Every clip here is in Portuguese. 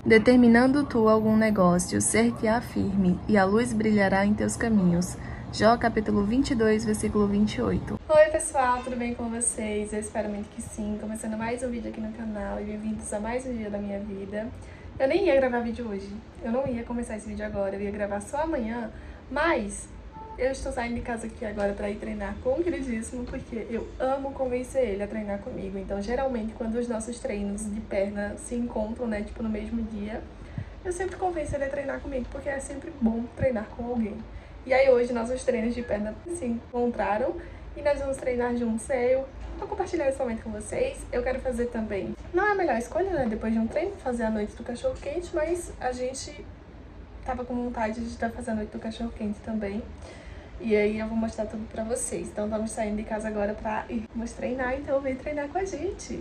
Determinando tu algum negócio, ser-te-á firme, e a luz brilhará em teus caminhos. Jó, capítulo 22, versículo 28. Oi pessoal, tudo bem com vocês? Eu espero muito que sim. Começando mais um vídeo aqui no canal e bem-vindos a mais um dia da minha vida. Eu nem ia gravar vídeo hoje, eu não ia começar esse vídeo agora, eu ia gravar só amanhã, mas eu estou saindo de casa aqui agora para ir treinar com o queridíssimo, porque eu amo convencer ele a treinar comigo. Então, geralmente, quando os nossos treinos de perna se encontram, né, tipo no mesmo dia, eu sempre convenço ele a treinar comigo, porque é sempre bom treinar com alguém. E aí hoje nossos treinos de perna se encontraram e nós vamos treinar juntos. Eu vou compartilhar esse momento com vocês. Eu quero fazer também, não é a melhor escolha, né, depois de um treino, fazer a noite do cachorro quente, mas a gente tava com vontade de estar fazendo a noite do cachorro quente também. E aí eu vou mostrar tudo pra vocês. Então vamos saindo de casa agora pra irmos treinar, então vem treinar com a gente.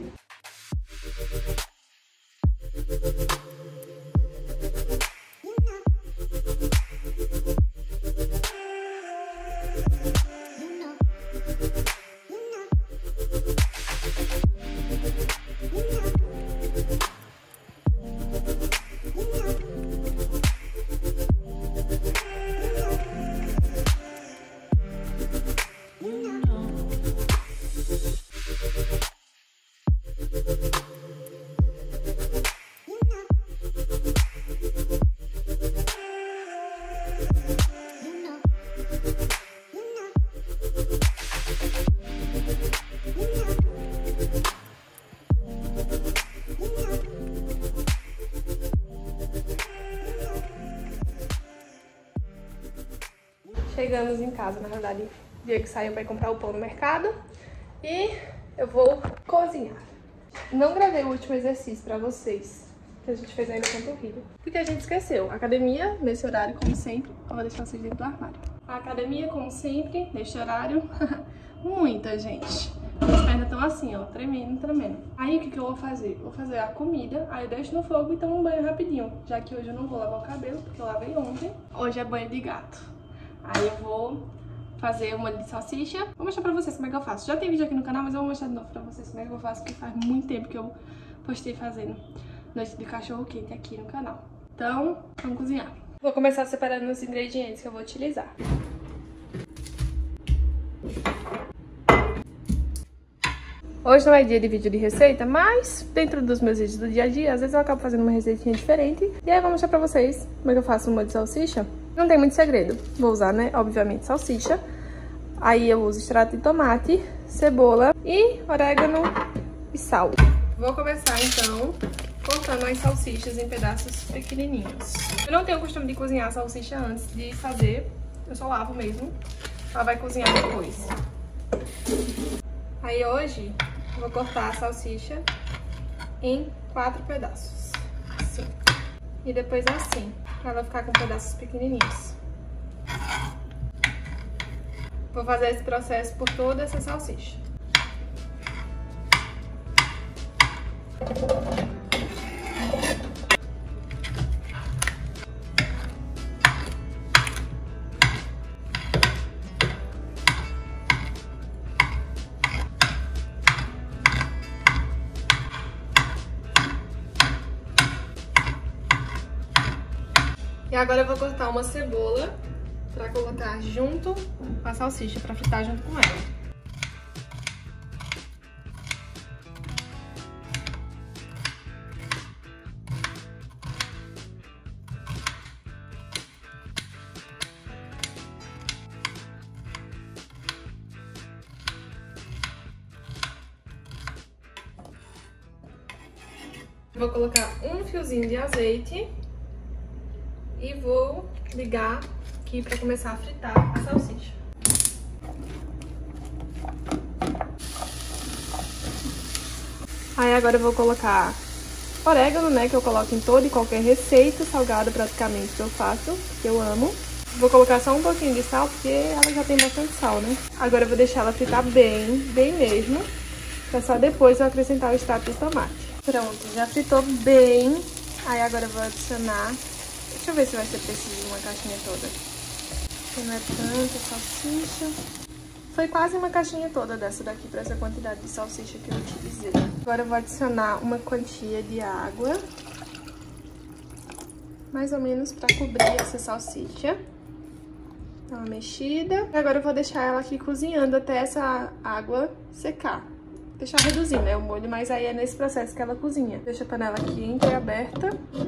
Chegamos em casa, na verdade, o dia que saiu para comprar o pão no mercado e eu vou cozinhar. Não gravei o último exercício para vocês, que a gente fez aí no panturrilha, porque a gente esqueceu. Academia, nesse horário, como sempre, eu vou deixar vocês dentro do armário. A academia, como sempre, neste horário, muita gente. As pernas estão assim, ó, tremendo, tremendo. Aí, o que eu vou fazer? Vou fazer a comida, aí eu deixo no fogo e tomo um banho rapidinho, já que hoje eu não vou lavar o cabelo, porque eu lavei ontem. Hoje é banho de gato. Aí eu vou fazer um molho de salsicha. Vou mostrar pra vocês como é que eu faço. Já tem vídeo aqui no canal, mas eu vou mostrar de novo pra vocês como é que eu faço, porque faz muito tempo que eu postei fazendo noite de cachorro quente aqui no canal. Então, vamos cozinhar. Vou começar separando os ingredientes que eu vou utilizar. Hoje não é dia de vídeo de receita, mas dentro dos meus vídeos do dia a dia, às vezes eu acabo fazendo uma receitinha diferente. E aí eu vou mostrar pra vocês como é que eu faço um molho de salsicha. Não tem muito segredo. Vou usar, né, obviamente, salsicha. Aí eu uso extrato de tomate, cebola e orégano e sal. Vou começar, então, cortando as salsichas em pedaços pequenininhos. Eu não tenho o costume de cozinhar a salsicha antes de fazer. Eu só lavo mesmo. Ela vai cozinhar depois. Aí hoje, eu vou cortar a salsicha em 4 pedaços. Assim. E depois assim. Pra ela ficar com pedaços pequenininhos. Vou fazer esse processo por toda essa salsicha. E agora eu vou cortar uma cebola pra colocar junto com a salsicha, pra fritar junto com ela. Vou colocar um fiozinho de azeite. E vou ligar aqui para começar a fritar a salsicha. Aí agora eu vou colocar orégano, né, que eu coloco em toda e qualquer receita salgada praticamente que eu faço, que eu amo. Vou colocar só um pouquinho de sal, porque ela já tem bastante sal, né? Agora eu vou deixar ela fritar bem, bem mesmo, pra só depois eu acrescentar o extrato de tomate. Pronto, já fritou bem. Aí agora eu vou adicionar... Deixa eu ver se vai ser preciso uma caixinha toda. Não é tanta salsicha. Foi quase uma caixinha toda dessa daqui para essa quantidade de salsicha que eu utilizei. Agora eu vou adicionar uma quantia de água. mais ou menos pra cobrir essa salsicha. Dá uma mexida. Agora eu vou deixar ela aqui cozinhando até essa água secar. Deixar reduzir, né, o molho, mas aí é nesse processo que ela cozinha. Deixa a panela aqui entreaberta.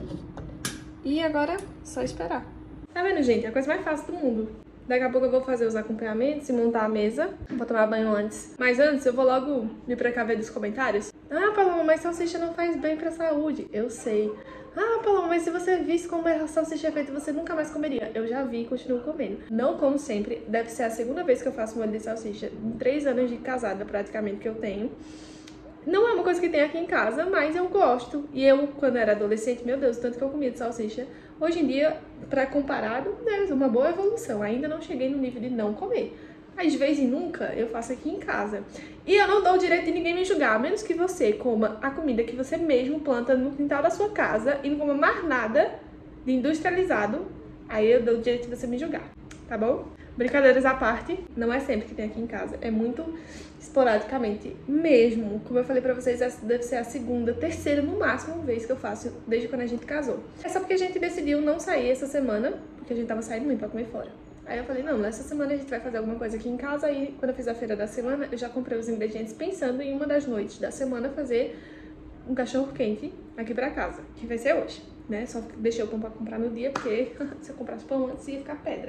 E agora, só esperar. Tá vendo, gente? É a coisa mais fácil do mundo. Daqui a pouco eu vou fazer os acompanhamentos e montar a mesa. Vou tomar banho antes. Mas antes, eu vou logo me precaver dos comentários. Ah, Paloma, mas salsicha não faz bem pra saúde. Eu sei. Ah, Paloma, mas se você visse como a salsicha é feita, você nunca mais comeria. Eu já vi e continuo comendo. Não como sempre. Deve ser a segunda vez que eu faço molho de salsicha. Em 3 anos de casada, praticamente, que eu tenho. Não é uma coisa que tem aqui em casa, mas eu gosto. E eu, quando era adolescente, meu Deus, tanto que eu comia de salsicha. Hoje em dia, pra comparado, é uma boa evolução. Ainda não cheguei no nível de não comer. Mas de vez em nunca, eu faço aqui em casa. E eu não dou o direito de ninguém me julgar, a menos que você coma a comida que você mesmo planta no quintal da sua casa e não coma mais nada de industrializado. Aí eu dou o direito de você me julgar, tá bom? Brincadeiras à parte, não é sempre que tem aqui em casa. É muito esporadicamente mesmo. Como eu falei pra vocês, essa deve ser a segunda, terceira, no máximo, vez que eu faço desde quando a gente casou. É só porque a gente decidiu não sair essa semana, porque a gente tava saindo muito pra comer fora. Aí eu falei, não, nessa semana a gente vai fazer alguma coisa aqui em casa. Aí quando eu fiz a feira da semana, eu já comprei os ingredientes pensando em uma das noites da semana fazer um cachorro quente aqui pra casa, que vai ser hoje, né? Só deixei o pão pra comprar no dia, porque se eu comprasse pão antes ia ficar pedra.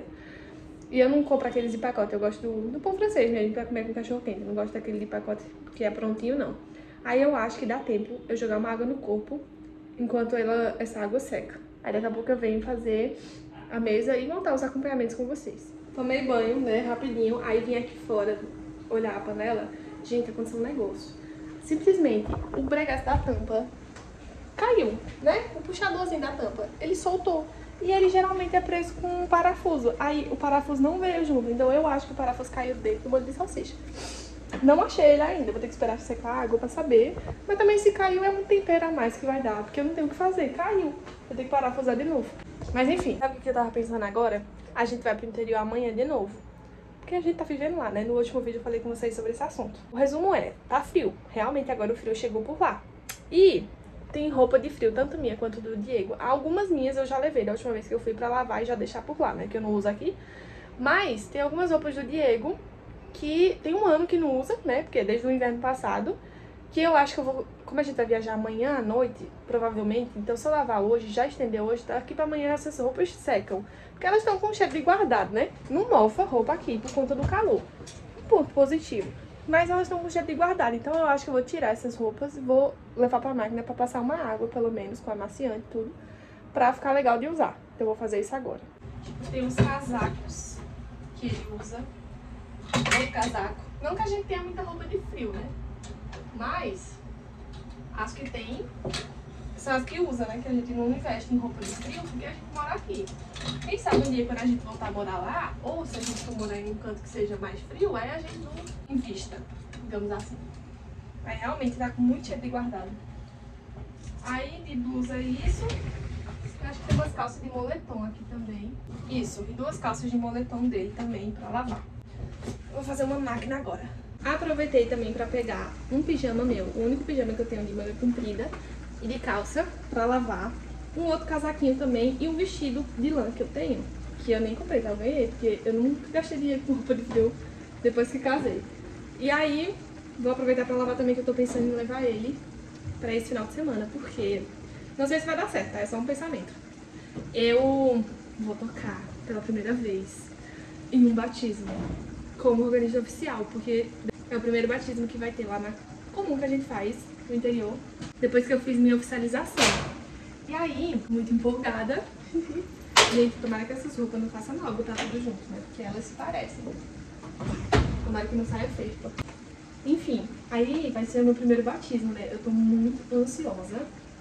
E eu não compro aqueles de pacote, eu gosto do pão francês mesmo pra comer com cachorro quente. Eu não gosto daquele de pacote que é prontinho, não. Aí eu acho que dá tempo eu jogar uma água no corpo enquanto essa água seca. Aí daqui a pouco eu venho fazer a mesa e montar os acompanhamentos com vocês. Tomei banho, né, rapidinho, aí vim aqui fora olhar a panela. Gente, aconteceu um negócio. Simplesmente, o bregaço da tampa caiu, né? O puxadorzinho da tampa, ele soltou. E ele geralmente é preso com um parafuso. Aí o parafuso não veio junto, então eu acho que o parafuso caiu dentro do molho de salsicha. Não achei ele ainda, vou ter que esperar secar a água pra saber. Mas também se caiu é um tempero a mais que vai dar, porque eu não tenho o que fazer, caiu. Vou ter que parafusar de novo. Mas enfim, sabe o que eu tava pensando agora? A gente vai pro interior amanhã de novo. Porque a gente tá vivendo lá, né? No último vídeo eu falei com vocês sobre esse assunto. O resumo é, tá frio. Realmente agora o frio chegou por lá. E tem roupa de frio, tanto minha quanto do Diego. Algumas minhas eu já levei da última vez que eu fui pra lavar e já deixar por lá, né? Que eu não uso aqui. Mas tem algumas roupas do Diego que tem um ano que não usa, né? Porque é desde o inverno passado. Que eu acho que eu vou... Como a gente vai viajar amanhã à noite, provavelmente, então se eu lavar hoje, já estender hoje, daqui pra amanhã essas roupas secam. Porque elas estão com cheiro de guardado, né? Não mofa roupa aqui por conta do calor. Um ponto positivo. Mas elas estão com cheiro de guardado, então eu acho que eu vou tirar essas roupas e vou levar pra máquina pra passar uma água, pelo menos, com amaciante e tudo, pra ficar legal de usar. Então eu vou fazer isso agora. Tipo, tem uns casacos que ele usa. Outro casaco. Não que a gente tenha muita roupa de frio, né? Mas acho que tem. São as que usa, né? Que a gente não investe em roupa de frio porque a gente mora aqui. Quem sabe um dia quando a gente voltar a morar lá, ou se a gente for morar em um canto que seja mais frio, aí a gente não invista, digamos assim. Mas realmente tá com muito cheiro de guardado. Aí de blusa é isso. Eu acho que tem umas calças de moletom aqui também. Isso, e 2 calças de moletom dele também pra lavar. Vou fazer uma máquina agora. Aproveitei também pra pegar um pijama meu, o único pijama que eu tenho de manga comprida e de calça pra lavar. Um outro casaquinho também e um vestido de lã que eu tenho, que eu nem comprei, tá? Eu ganhei, porque eu nunca gastei dinheiro com roupa de frio depois que casei. E aí, vou aproveitar pra lavar também, que eu tô pensando em levar ele pra esse final de semana, porque não sei se vai dar certo, tá? É só um pensamento. Eu vou tocar pela primeira vez em um batismo como organista oficial, porque é o primeiro batismo que vai ter lá na comum que a gente faz no interior, depois que eu fiz minha oficialização. E aí, muito empolgada. Gente, tomara que essas roupas não façam mal botar tudo junto, né? Porque elas se parecem. Tomara que não saia feio. Enfim, aí vai ser o meu primeiro batismo, né? Eu tô muito ansiosa.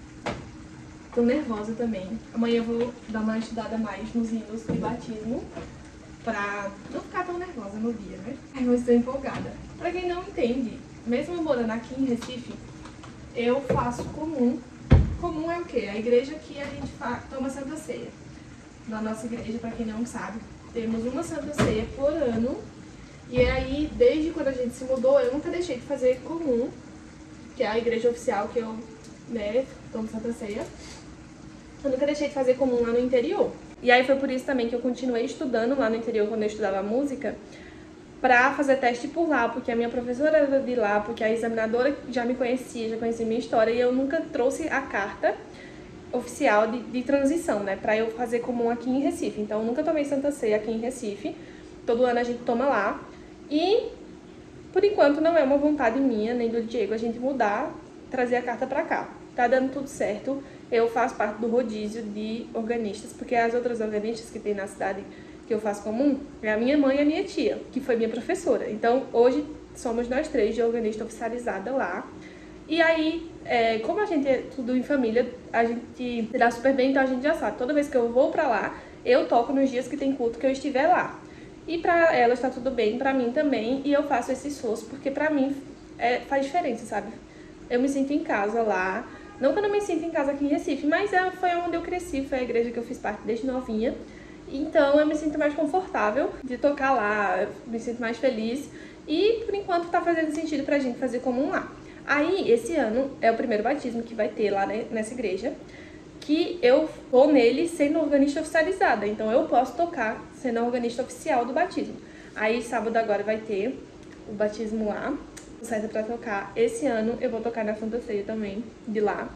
Tô nervosa também. Amanhã eu vou dar uma estudada mais nos hinos de batismo, pra não ficar tão nervosa no dia, né? Eu estou empolgada. Pra quem não entende, mesmo morando aqui em Recife, eu faço comum. Comum é o quê? A igreja que a gente toma Santa Ceia. Na nossa igreja, pra quem não sabe, temos uma Santa Ceia por ano. E aí, desde quando a gente se mudou, eu nunca deixei de fazer comum, que é a igreja oficial que eu, né, tomo Santa Ceia. Eu nunca deixei de fazer comum lá no interior. E aí foi por isso também que eu continuei estudando lá no interior quando eu estudava música, pra fazer teste por lá, porque a minha professora era de lá, porque a examinadora já me conhecia, já conhecia minha história, e eu nunca trouxe a carta oficial de transição, né, pra eu fazer comum aqui em Recife. Então eu nunca tomei Santa Ceia aqui em Recife, todo ano a gente toma lá, e por enquanto não é uma vontade minha, nem do Diego, a gente mudar, trazer a carta pra cá. Tá dando tudo certo, eu faço parte do rodízio de organistas, porque as outras organistas que tem na cidade que eu faço comum é a minha mãe e a minha tia, que foi minha professora. Então, hoje somos nós três de organista oficializada lá. E aí, como a gente é tudo em família, a gente se dá super bem, então a gente já sabe. Toda vez que eu vou pra lá, eu toco nos dias que tem culto que eu estiver lá. E pra elas tá tudo bem, pra mim também, e eu faço esse esforço, porque pra mim faz diferença, sabe? Eu me sinto em casa lá. Não que eu não me sinto em casa aqui em Recife, mas foi onde eu cresci, foi a igreja que eu fiz parte desde novinha. Então eu me sinto mais confortável de tocar lá, eu me sinto mais feliz e por enquanto tá fazendo sentido pra gente fazer comum lá. Aí esse ano é o primeiro batismo que vai ter lá nessa igreja, que eu vou nele sendo organista oficializada, então eu posso tocar sendo a organista oficial do batismo. Aí sábado agora vai ter o batismo lá, certo pra tocar. Esse ano eu vou tocar na Santa Ceia também, de lá.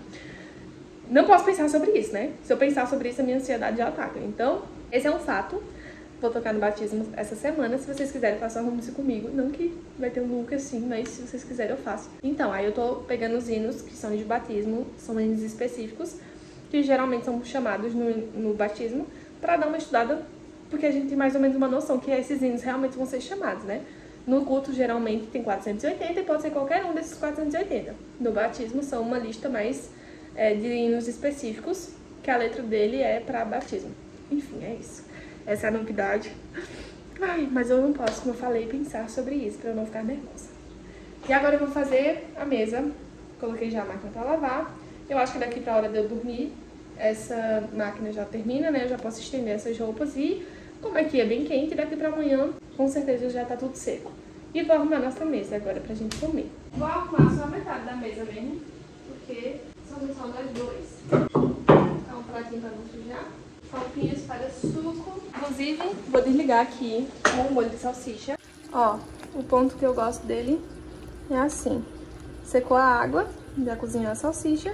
Não posso pensar sobre isso, né? Se eu pensar sobre isso, a minha ansiedade já ataca. Então, esse é um fato. Vou tocar no batismo essa semana. Se vocês quiserem, façam arrume-se comigo. Não que vai ter um look assim, mas se vocês quiserem, eu faço. Então, aí eu tô pegando os hinos que são de batismo, são hinos específicos, que geralmente são chamados no batismo, pra dar uma estudada, porque a gente tem mais ou menos uma noção que esses hinos realmente vão ser chamados, né? No culto, geralmente, tem 480 e pode ser qualquer um desses 480. No batismo, são uma lista mais de hinos específicos, que a letra dele é para batismo. Enfim, é isso. Essa é a novidade. Ai, mas eu não posso, como eu falei, pensar sobre isso, para eu não ficar nervosa. E agora eu vou fazer a mesa. Coloquei já a máquina para lavar. Eu acho que daqui para a hora de eu dormir, essa máquina já termina, né? Eu já posso estender essas roupas e, como aqui é bem quente, daqui para amanhã, com certeza já tá tudo seco. E vou arrumar nossa mesa agora pra gente comer. Vou arrumar só a metade da mesa mesmo, porque somos só nós dois. Então, um pratinho pra não sujar. Copinhos para suco. Inclusive, vou desligar aqui o molho de salsicha. Ó, o ponto que eu gosto dele é assim. Secou a água, já cozinhou a salsicha.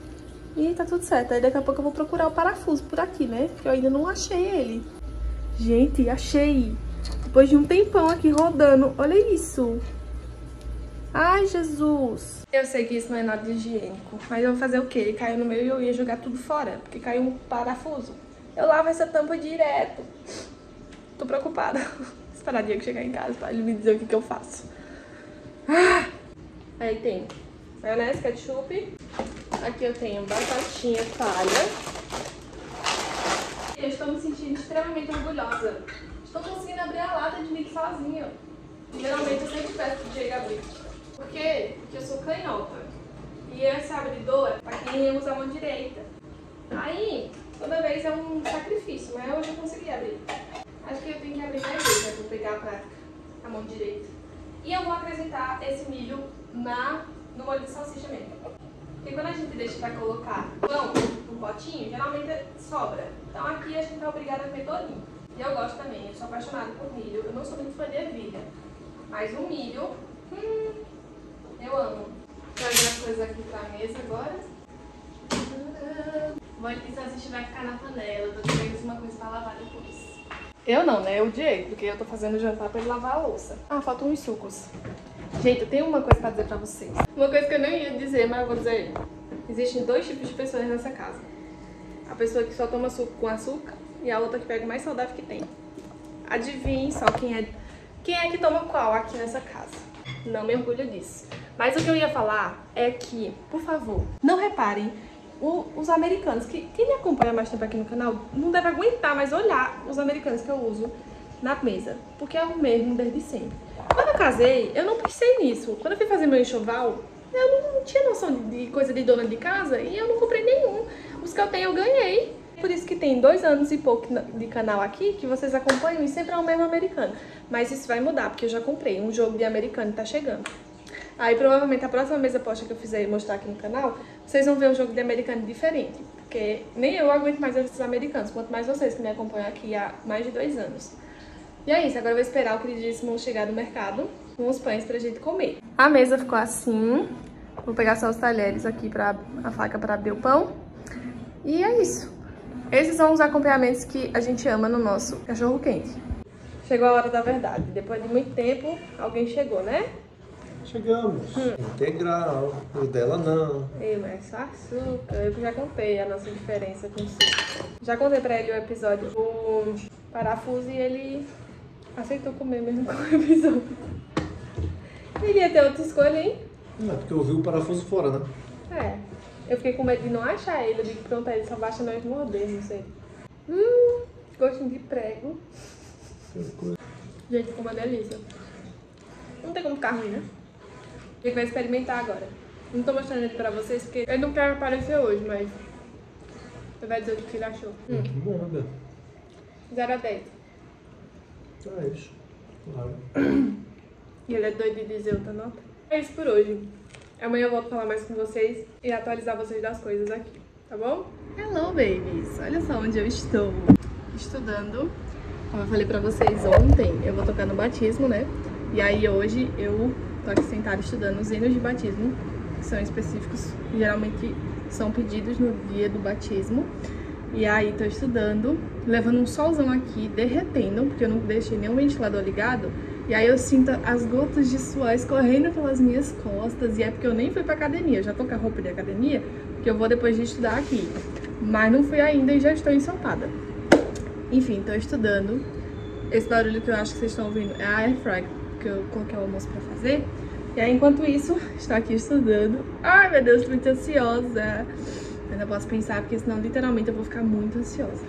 E tá tudo certo. Aí daqui a pouco eu vou procurar o parafuso por aqui, né? Porque eu ainda não achei ele. Gente, achei! Depois de um tempão aqui rodando. Olha isso! Ai, Jesus! Eu sei que isso não é nada de higiênico, mas eu vou fazer o quê? Ele caiu no meio e eu ia jogar tudo fora, porque caiu um parafuso. Eu lavo essa tampa direto. Tô preocupada. Esperar o Diego chegar em casa pra ele me dizer o que eu faço. Ah! Aí tem maionese, ketchup. Aqui eu tenho batatinha palha. Eu estou me sentindo extremamente orgulhosa. Estou conseguindo abrir a lata de milho sozinha. Geralmente eu sempre peço pro Diego abrir. Por quê? Porque eu sou canhota. E esse abridor é pra quem usa a mão direita. Aí, toda vez é um sacrifício, mas hoje eu consegui abrir. Acho que eu tenho que abrir mais vezes, né? Vou pegar pra a mão direita. E eu vou acrescentar esse milho no molho de salsicha mesmo. Porque quando a gente deixa pra colocar pão no potinho, geralmente sobra. Então aqui a gente é obrigada a comer todinho. E eu gosto também, eu sou apaixonada por milho. Eu não sou muito fã de ervilha, mas o milho, eu amo. Vou trazer as coisas aqui pra mesa agora. O molho de salsicha vai ficar na panela, tô trazendo uma coisa pra lavar depois. Eu não, né? O Diego, porque eu tô fazendo o jantar pra ele lavar a louça. Ah, faltam uns sucos. Gente, eu tenho uma coisa pra dizer pra vocês. Uma coisa que eu não ia dizer, mas eu vou dizer. Existem dois tipos de pessoas nessa casa. A pessoa que só toma suco com açúcar e a outra que pega o mais saudável que tem. Adivinhem só quem é que toma qual aqui nessa casa. Não me orgulho disso. Mas o que eu ia falar é que, por favor, não reparem os americanos, que quem me acompanha mais tempo aqui no canal não deve aguentar mais olhar os americanos que eu uso na mesa, porque é o mesmo desde sempre. Quando eu casei, eu não pensei nisso. Quando eu fui fazer meu enxoval, eu não tinha noção de coisa de dona de casa e eu não comprei nenhum. Os que eu tenho eu ganhei. Por isso que tem 2 anos e pouco de canal aqui, que vocês acompanham e sempre é o mesmo americano. Mas isso vai mudar, porque eu já comprei um jogo de americano e tá chegando. Aí provavelmente a próxima mesa posta que eu fizer e mostrar aqui no canal, vocês vão ver um jogo de americano diferente. porque nem eu aguento mais esses americanos, quanto mais vocês que me acompanham aqui há mais de 2 anos. E é isso, agora eu vou esperar o queridíssimo chegar do mercado com os pães pra gente comer. A mesa ficou assim, vou pegar só os talheres aqui, a faca pra abrir o pão. E é isso. Esses são os acompanhamentos que a gente ama no nosso cachorro quente. Chegou a hora da verdade, depois de muito tempo, alguém chegou, né? Chegamos. Integral, o dela não. Mas só açúcar. Eu já contei a nossa diferença com o suco. Já contei pra ele o episódio do parafuso e ele aceitou comer mesmo com o episódio. Ele ia ter outra escolha, hein? Não, porque eu vi o parafuso fora, né? Eu fiquei com medo de não achar ele. Eu digo, pronto, ele só baixa nós mordermos ele. Gostinho de prego. Gente, ficou uma delícia. Não tem como ficar ruim, né? A gente vai experimentar agora. Não tô mostrando ele pra vocês porque ele não quer aparecer hoje, mas você vai dizer o que ele achou. Que bom, né, Bia? 0 a 10. É isso. Claro. E ele é doido de dizer outra nota. É isso por hoje. Amanhã eu volto a falar mais com vocês e atualizar vocês das coisas aqui, tá bom? Hello, babies! Olha só onde eu estou. Estudando. Como eu falei pra vocês ontem, eu vou tocar no batismo, né? E aí hoje eu tô aqui sentada estudando os hinos de batismo, que são específicos, geralmente são pedidos no dia do batismo. E aí tô estudando, levando um solzão aqui, derretendo, porque eu não deixei nenhum ventilador ligado. E aí eu sinto as gotas de suor escorrendo pelas minhas costas, e é porque eu nem fui pra academia. Eu já tô com a roupa de academia, porque eu vou depois de estudar aqui. Mas não fui ainda e já estou ensopada. Enfim, tô estudando. Esse barulho que eu acho que vocês estão ouvindo é a air fryer, que eu coloquei o almoço pra fazer. E aí, enquanto isso, estou aqui estudando. Ai, meu Deus, tô muito ansiosa. Ainda posso pensar, porque senão, literalmente, eu vou ficar muito ansiosa.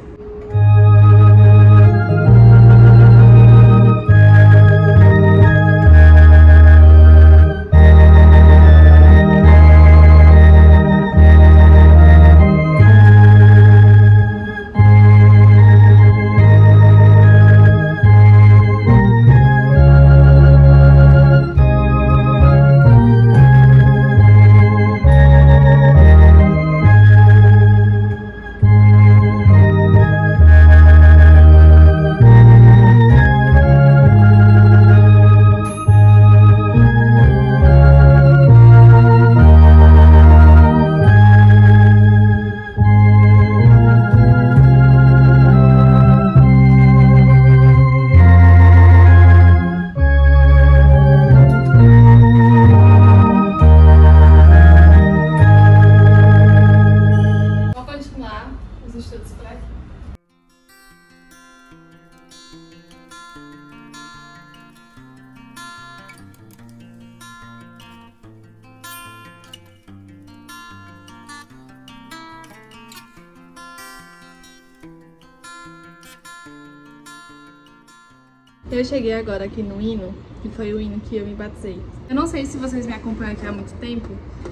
Eu cheguei agora aqui no hino, que foi o hino que eu me batizei. Eu não sei se vocês me acompanham aqui há muito tempo,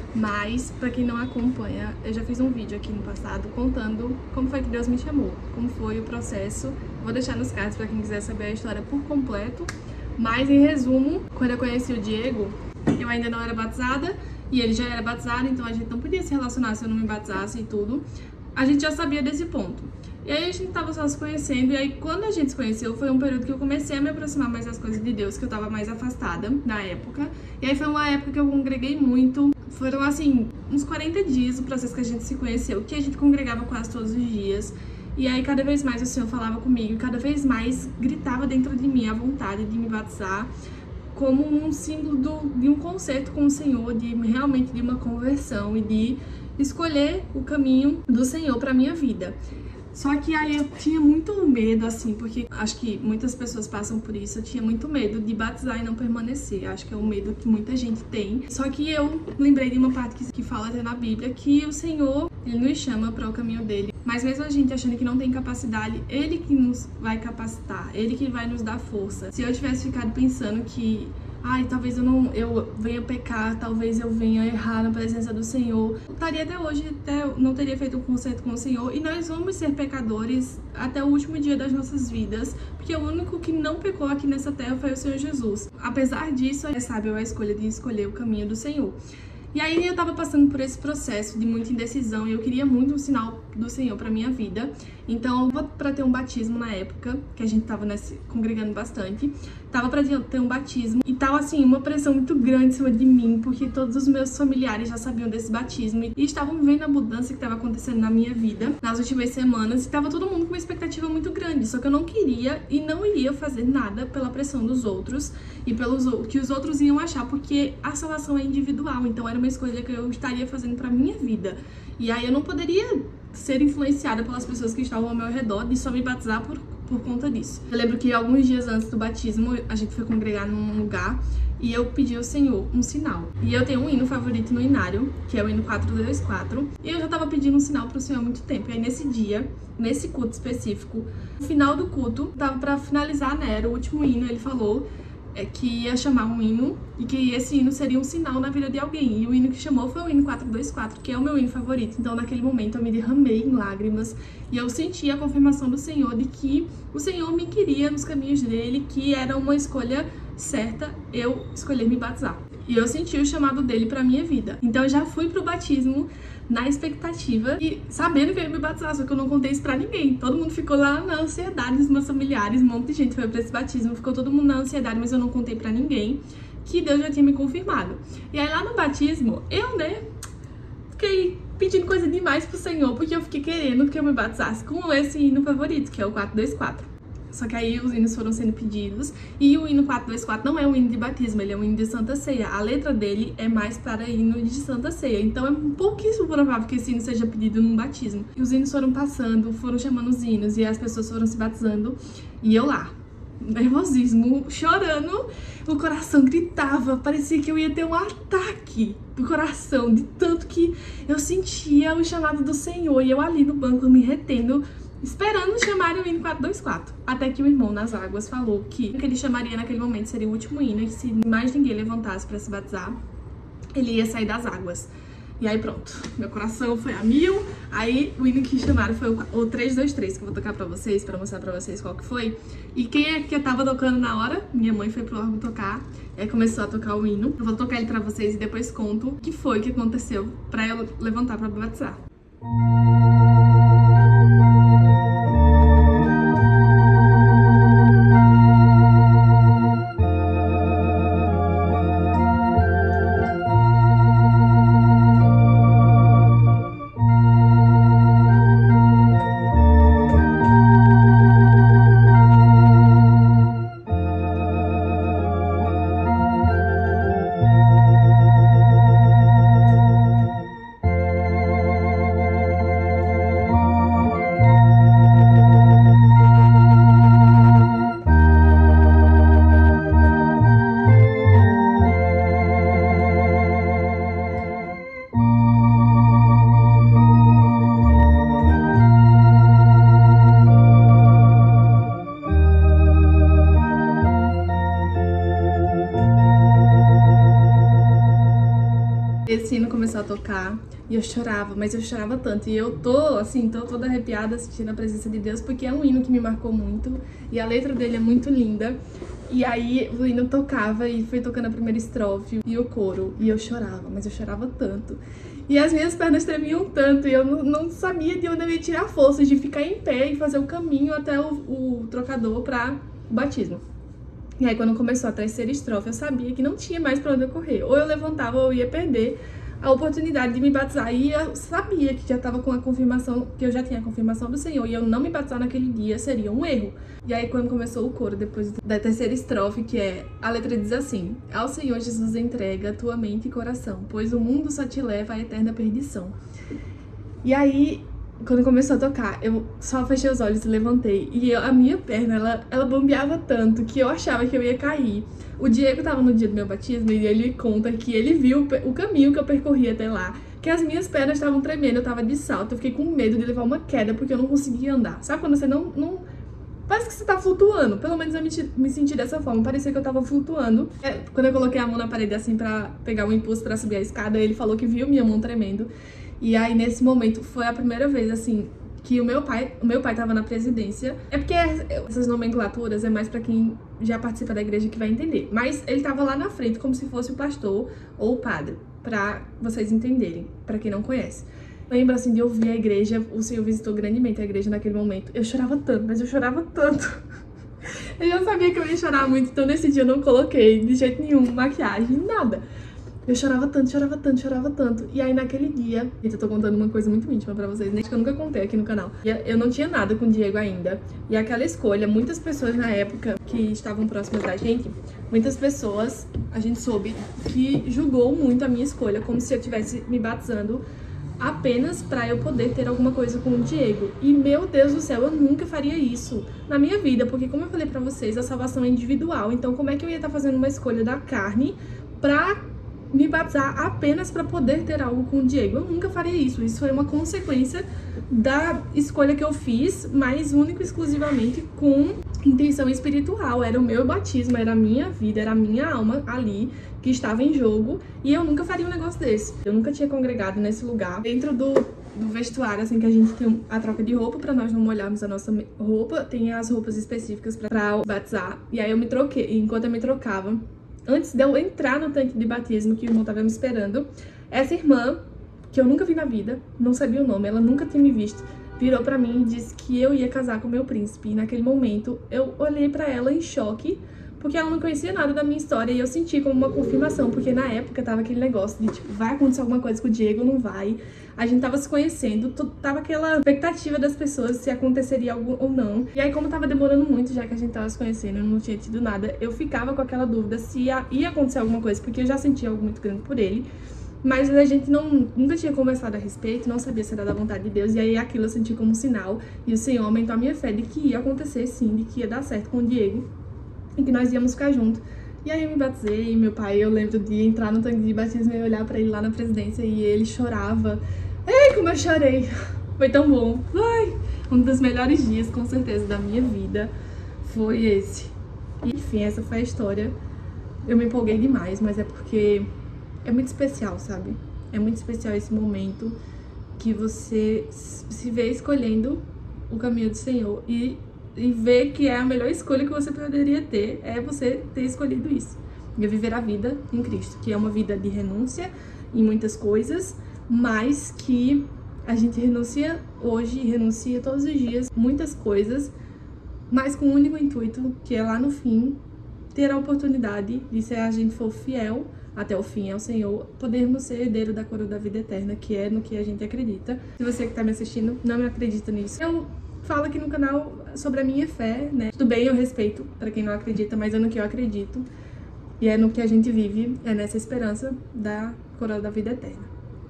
mas pra quem não acompanha, eu já fiz um vídeo aqui no passado contando como foi que Deus me chamou, como foi o processo. Vou deixar nos cards pra quem quiser saber a história por completo. Mas em resumo, quando eu conheci o Diego, eu ainda não era batizada e ele já era batizado, então a gente não podia se relacionar se eu não me batizasse e tudo. A gente já sabia desse ponto. E aí a gente tava só se conhecendo, e aí quando a gente se conheceu foi um período que eu comecei a me aproximar mais das coisas de Deus, que eu tava mais afastada na época. E aí foi uma época que eu congreguei muito, foram assim, uns 40 dias o processo que a gente se conheceu, que a gente congregava quase todos os dias. E aí cada vez mais o Senhor falava comigo, e cada vez mais gritava dentro de mim a vontade de me batizar, como um símbolo de um concerto com o Senhor, de realmente de uma conversão e de escolher o caminho do Senhor pra minha vida. Só que aí eu tinha muito medo, assim, porque acho que muitas pessoas passam por isso. Eu tinha muito medo de batizar e não permanecer. Acho que é um medo que muita gente tem. Só que eu lembrei de uma parte que fala até na Bíblia, que o Senhor, Ele nos chama para o caminho dele. Mas mesmo a gente achando que não tem capacidade, Ele que nos vai capacitar, Ele que vai nos dar força. Se eu tivesse ficado pensando que talvez eu venha pecar, talvez eu venha errar na presença do Senhor, eu estaria até hoje, não teria feito um concerto com o Senhor, e nós vamos ser pecadores até o último dia das nossas vidas, porque o único que não pecou aqui nessa terra foi o Senhor Jesus. Apesar disso, é sábio a escolha de escolher o caminho do Senhor. E aí eu tava passando por esse processo de muita indecisão e eu queria muito um sinal do Senhor pra minha vida. Então eu vou pra ter um batismo na época, que a gente tava congregando bastante. Tava pra ter um batismo e tava assim, uma pressão muito grande em cima de mim, porque todos os meus familiares já sabiam desse batismo e estavam vendo a mudança que tava acontecendo na minha vida nas últimas semanas e tava todo mundo com uma expectativa muito grande. Só que eu não queria e não iria fazer nada pela pressão dos outros e pelos que os outros iam achar, porque a salvação é individual, então era uma escolha que eu estaria fazendo pra minha vida. E aí eu não poderia ser influenciada pelas pessoas que estavam ao meu redor de só me batizar por conta disso. Eu lembro que alguns dias antes do batismo, a gente foi congregar num lugar e eu pedi ao Senhor um sinal. E eu tenho um hino favorito no inário, que é o hino 424, e eu já tava pedindo um sinal pro Senhor há muito tempo. E aí nesse dia, nesse culto específico, no final do culto, tava pra finalizar, né, era o último hino, ele falou que ia chamar um hino e que esse hino seria um sinal na vida de alguém. E o hino que chamou foi o hino 424, que é o meu hino favorito. Então, naquele momento, eu me derramei em lágrimas e eu senti a confirmação do Senhor de que o Senhor me queria nos caminhos dele, que era uma escolha certa eu escolher me batizar. E eu senti o chamado dele pra minha vida. Então, eu já fui pro batismo na expectativa e sabendo que eu ia me batizar, só que eu não contei isso pra ninguém. Todo mundo ficou lá na ansiedade, os meus familiares, um monte de gente foi pra esse batismo, ficou todo mundo na ansiedade, mas eu não contei pra ninguém que Deus já tinha me confirmado. E aí lá no batismo, eu, fiquei pedindo coisa demais pro Senhor, porque eu fiquei querendo que eu me batizasse com esse hino favorito, que é o 424. Só que aí os hinos foram sendo pedidos e o hino 424 não é um hino de batismo, ele é um hino de Santa Ceia. A letra dele é mais para hino de Santa Ceia, então é um pouquíssimo provável que esse hino seja pedido num batismo. E os hinos foram passando, foram chamando os hinos e as pessoas foram se batizando e eu lá, nervosismo, chorando, o coração gritava, parecia que eu ia ter um ataque do coração, de tanto que eu sentia o chamado do Senhor e eu ali no banco me retendo, esperando chamarem o hino 424. Até que o irmão nas águas falou que o que ele chamaria naquele momento seria o último hino, e se mais ninguém levantasse para se batizar, ele ia sair das águas. E aí pronto, meu coração foi a mil. Aí o hino que chamaram foi o 323, que eu vou tocar pra vocês, pra mostrar pra vocês qual que foi. E quem é que tava tocando na hora? Minha mãe foi pro órgão tocar, e aí começou a tocar o hino. Eu vou tocar ele pra vocês e depois conto o que foi que aconteceu pra eu levantar pra batizar. Esse hino começou a tocar e eu chorava, mas eu chorava tanto. E eu tô toda arrepiada assistindo a presença de Deus, porque é um hino que me marcou muito e a letra dele é muito linda. E aí o hino tocava e foi tocando a primeira estrofe e o coro, e eu chorava, mas eu chorava tanto. E as minhas pernas tremiam tanto e eu não sabia de onde eu ia tirar forças de ficar em pé e fazer o caminho até o trocador para o batismo. E aí quando começou a terceira estrofe, eu sabia que não tinha mais pra onde eu correr. Ou eu levantava ou eu ia perder a oportunidade de me batizar. E eu sabia que já estava com a confirmação, que eu já tinha a confirmação do Senhor, e eu não me batizar naquele dia seria um erro. E aí quando começou o coro, depois da terceira estrofe, que é, a letra diz assim: ao Senhor Jesus entrega tua mente e coração, pois o mundo só te leva à eterna perdição. E aí, quando começou a tocar, eu só fechei os olhos e levantei. E a minha perna, ela bambeava tanto que eu achava que eu ia cair. O Diego tava no dia do meu batismo e ele conta que ele viu o caminho que eu percorri até lá, que as minhas pernas estavam tremendo, eu tava de salto, eu fiquei com medo de levar uma queda porque eu não conseguia andar. Sabe quando você não... Parece que você tá flutuando. Pelo menos eu me senti dessa forma, parecia que eu tava flutuando. Quando eu coloquei a mão na parede assim pra pegar um impulso pra subir a escada, ele falou que viu minha mão tremendo. E aí, nesse momento, foi a primeira vez, assim, que o meu pai tava na presidência. É porque essas nomenclaturas é mais pra quem já participa da igreja que vai entender. Mas ele tava lá na frente, como se fosse o pastor ou o padre, pra vocês entenderem, pra quem não conhece. Lembro, assim, de ouvir a igreja, o Senhor visitou grandemente a igreja naquele momento. Eu chorava tanto, mas eu chorava tanto. Eu já sabia que eu ia chorar muito, então nesse dia eu não coloquei de jeito nenhum maquiagem, nada. Eu chorava tanto, chorava tanto, chorava tanto. E aí naquele dia, gente, eu tô contando uma coisa muito íntima pra vocês, nem que eu nunca contei aqui no canal. Eu não tinha nada com o Diego ainda. E aquela escolha, muitas pessoas na época que estavam próximas da gente, muitas pessoas, a gente soube, que julgou muito a minha escolha, como se eu estivesse me batizando apenas pra eu poder ter alguma coisa com o Diego. E, meu Deus do céu, eu nunca faria isso na minha vida, porque como eu falei pra vocês, a salvação é individual. Então, como é que eu ia estar fazendo uma escolha da carne pra me batizar apenas pra poder ter algo com o Diego? Eu nunca faria isso. Isso foi uma consequência da escolha que eu fiz, mas único e exclusivamente com intenção espiritual. Era o meu batismo, era a minha vida, era a minha alma ali que estava em jogo, e eu nunca faria um negócio desse. Eu nunca tinha congregado nesse lugar. Dentro do vestuário, assim, que a gente tem a troca de roupa pra nós não molharmos a nossa roupa, tem as roupas específicas pra batizar. E aí eu me troquei, e enquanto eu me trocava, antes de eu entrar no tanque de batismo, que o irmão tava me esperando, essa irmã, que eu nunca vi na vida, não sabia o nome, ela nunca tinha me visto, virou pra mim e disse que eu ia casar com o meu príncipe. E naquele momento, eu olhei pra ela em choque, porque ela não conhecia nada da minha história, e eu senti como uma confirmação, porque na época tava aquele negócio de, tipo, vai acontecer alguma coisa com o Diego ou não vai? A gente tava se conhecendo, tava aquela expectativa das pessoas se aconteceria algo ou não. E aí, como tava demorando muito, já que a gente tava se conhecendo, não tinha tido nada, eu ficava com aquela dúvida se ia acontecer alguma coisa, porque eu já sentia algo muito grande por ele. Mas a gente nunca tinha conversado a respeito, não sabia se era da vontade de Deus, e aí aquilo eu senti como um sinal, e o Senhor aumentou a minha fé de que ia acontecer sim, de que ia dar certo com o Diego, e que nós íamos ficar juntos. E aí eu me batizei, e meu pai, eu lembro de entrar no tanque de batismo e olhar pra ele lá na presidência, e ele chorava. Ai, como eu chorei! Foi tão bom! Ai, um dos melhores dias, com certeza, da minha vida foi esse. E, enfim, essa foi a história. Eu me empolguei demais, mas é porque é muito especial, sabe? É muito especial esse momento que você se vê escolhendo o caminho do Senhor e ver que é a melhor escolha que você poderia ter, é você ter escolhido isso. E viver a vida em Cristo, que é uma vida de renúncia em muitas coisas, mas que a gente renuncia hoje e renuncia todos os dias muitas coisas, mas com um único intuito, que é lá no fim ter a oportunidade de, se a gente for fiel até o fim ao Senhor, podermos ser herdeiro da coroa da vida eterna, que é no que a gente acredita. Se você que tá me assistindo não me acredita nisso, eu falo aqui no canal sobre a minha fé, né? Tudo bem, eu respeito pra quem não acredita, mas é no que eu acredito. E é no que a gente vive, é nessa esperança da coroa da vida eterna.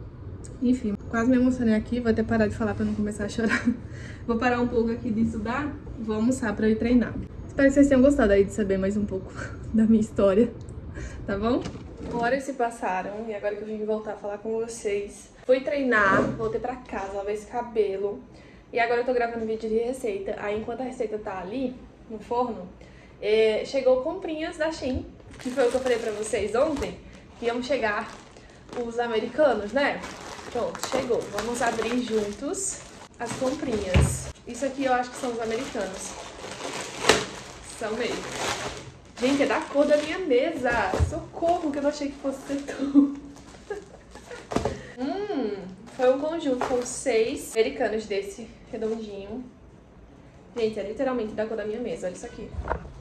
Enfim, quase me emocionei aqui, vou até parar de falar pra não começar a chorar. Vou parar um pouco aqui de estudar, vou almoçar pra eu ir treinar. Espero que vocês tenham gostado aí de saber mais um pouco da minha história, tá bom? Horas se passaram e agora que eu vim voltar a falar com vocês, fui treinar, voltei pra casa, lavei esse cabelo e agora eu tô gravando vídeo de receita. Aí enquanto a receita tá ali no forno, chegou comprinhas da Shein, que foi o que eu falei pra vocês ontem, que iam chegar os americanos, né? Pronto, chegou. Vamos abrir juntos as comprinhas. Isso aqui eu acho que são os americanos. São mesmo. Gente, é da cor da minha mesa. Socorro, que eu não achei que fosse ser tudo. Foi um conjunto com 6 americanos desse redondinho. Gente, é literalmente da cor da minha mesa. Olha isso aqui.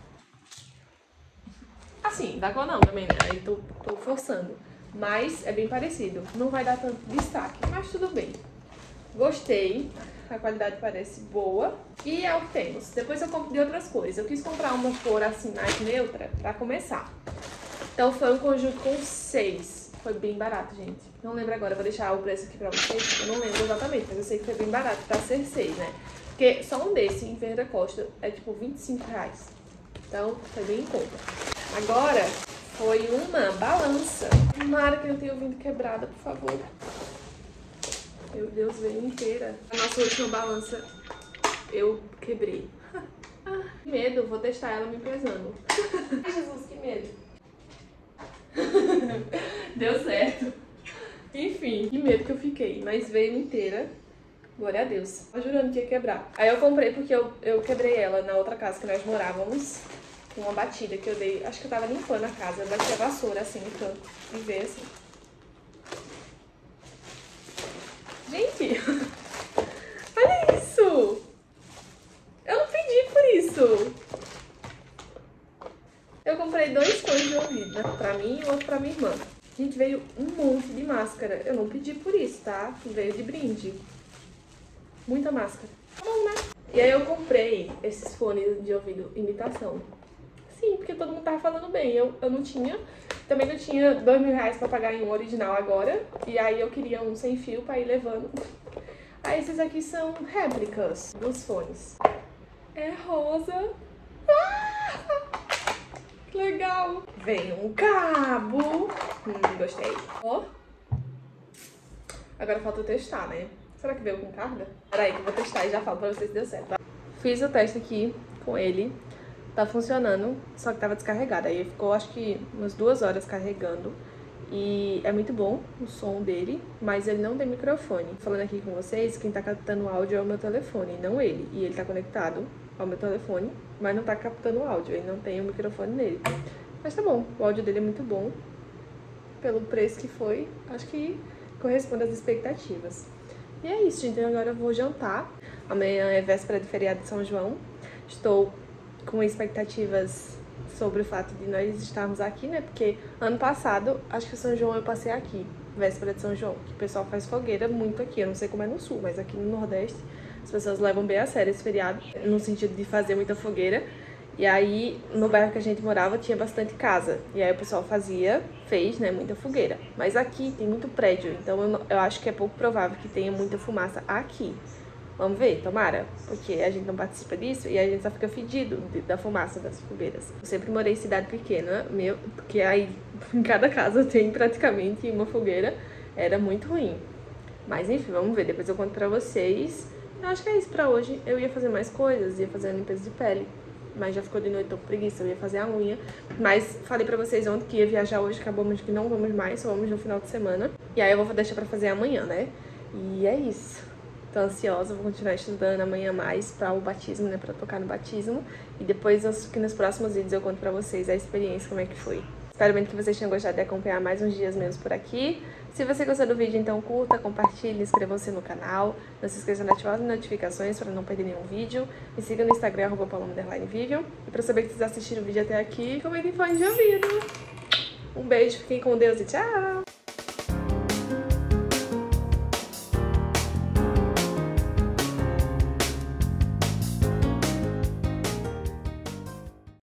Assim, da cor não também, né? Aí tô forçando. Mas é bem parecido. Não vai dar tanto destaque, mas tudo bem. Gostei. A qualidade parece boa. E é o que temos. Depois eu compro de outras cores. Eu quis comprar uma cor assim mais neutra pra começar. Então foi um conjunto com 6. Foi bem barato, gente. Não lembro agora. Vou deixar o preço aqui pra vocês. Eu não lembro exatamente, mas eu sei que foi bem barato pra ser 6, né? Porque só um desse em Ferreira Costa é tipo R$25. Então foi bem em conta. Agora foi uma balança. Tomara que não tenha vindo quebrada, por favor. Meu Deus, veio inteira. A nossa última balança eu quebrei. Que medo, vou testar ela me pesando. Ai, Jesus, que medo. Deu certo. Enfim, que medo que eu fiquei. Mas veio inteira. Glória a Deus. Tô jurando que ia quebrar. Aí eu comprei porque eu quebrei ela na outra casa que nós morávamos. Com uma batida que eu dei. Acho que eu tava limpando a casa. Eu bati a vassoura assim no canto. E veio assim. Gente, olha isso! Eu não pedi por isso! Eu comprei 2 fones de ouvido, pra mim e outro pra minha irmã. Gente, veio um monte de máscara. Eu não pedi por isso, tá? Veio de brinde. Muita máscara. Tá bom, né? E aí eu comprei esses fones de ouvido imitação. Sim, porque todo mundo tava falando bem. Eu não tinha. Também não tinha R$2.000 pra pagar em um original agora. E aí eu queria um sem fio pra ir levando. Aí esses aqui são réplicas dos fones. É rosa. Ah! Que legal. Vem um cabo. Gostei. Ó. Agora falta testar, né? Será que veio com carga? Peraí que eu vou testar e já falo pra vocês se deu certo, tá? Fiz o teste aqui com ele. Tá funcionando, só que tava descarregado. Aí ficou, acho que, umas 2 horas carregando. E é muito bom o som dele, mas ele não tem microfone. Falando aqui com vocês, quem tá captando o áudio é o meu telefone, não ele. E ele tá conectado ao meu telefone, mas não tá captando o áudio. Ele não tem o microfone nele. Mas tá bom, o áudio dele é muito bom. Pelo preço que foi, acho que corresponde às expectativas. E é isso, gente. Agora eu vou jantar. Amanhã é véspera de feriado de São João. Estou com expectativas sobre o fato de nós estarmos aqui, né? Porque ano passado, acho que o São João eu passei aqui, véspera de São João. Que o pessoal faz fogueira muito aqui. Eu não sei como é no sul, mas aqui no Nordeste as pessoas levam bem a sério esse feriado, no sentido de fazer muita fogueira. E aí, no bairro que a gente morava, tinha bastante casa. E aí o pessoal fez, né, muita fogueira. Mas aqui tem muito prédio, então eu acho que é pouco provável que tenha muita fumaça aqui. Vamos ver, tomara, porque a gente não participa disso e a gente só fica fedido da fumaça das fogueiras. Eu sempre morei em cidade pequena, porque aí em cada casa tem praticamente uma fogueira. Era muito ruim. Mas enfim, vamos ver, depois eu conto pra vocês. Eu acho que é isso pra hoje. Eu ia fazer mais coisas, ia fazer a limpeza de pele. Mas já ficou de noite, tô com preguiça, eu ia fazer a unha. Mas falei pra vocês ontem que ia viajar hoje, acabamos que não vamos mais, só vamos no final de semana. E aí eu vou deixar pra fazer amanhã, né? E é isso. Tô ansiosa, vou continuar estudando amanhã mais pra o batismo, né? Pra tocar no batismo. E depois, que nos próximos vídeos eu conto pra vocês a experiência, como é que foi. Espero muito que vocês tenham gostado de acompanhar mais uns dias meus por aqui. Se você gostou do vídeo, então curta, compartilhe, inscreva-se no canal. Não se esqueça de ativar as notificações para não perder nenhum vídeo. Me siga no Instagram, @paloma_video. E para saber que vocês assistiram o vídeo até aqui, comentem fone de ouvido. Um beijo, fiquem com Deus e tchau!